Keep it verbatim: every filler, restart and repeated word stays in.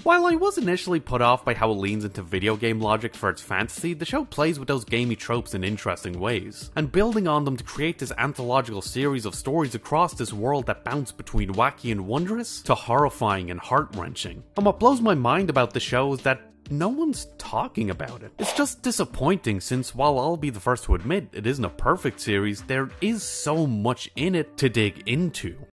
While I was initially put off by how it leans into video game logic for its fantasy, the show plays with those gamey tropes in interesting ways, and building on them to create this anthological series of stories across this world that bounce between wacky and wondrous to horrifying and heart-wrenching. And what blows my mind about the show is that no one's talking about it. It's just disappointing since while I'll be the first to admit it isn't a perfect series, there is so much in it to dig into.